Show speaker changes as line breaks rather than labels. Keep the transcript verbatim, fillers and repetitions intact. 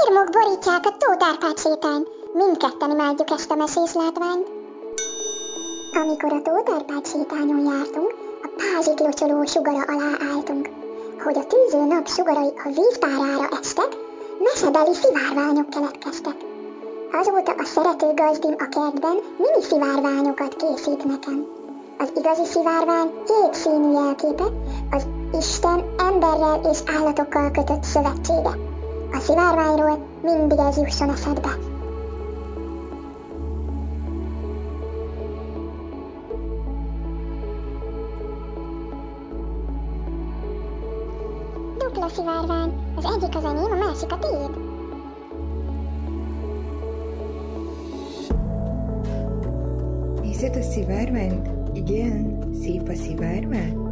Firmok borítják a Tóth Árpád sétány. Mindketten imádjuk ezt a mesés látványt. Amikor a Tóth Árpád sétányon jártunk, a pázsik locsoló sugara alá álltunk. Hogy a tűző nap sugarai a vízpárára estek, mesebeli szivárványok keletkeztek. Azóta a szerető gazdim a kertben mini szivárványokat készít nekem. Az igazi szivárvány két színű jelképe, az Isten emberrel és állatokkal kötött szövetsége. A szivárványról mindig ez jusson eszedbe. Dupla szivárvány, az egyik az enyém, a másik a tiéd.
Nézed a szivárványt? Igen, szép a szivárvány.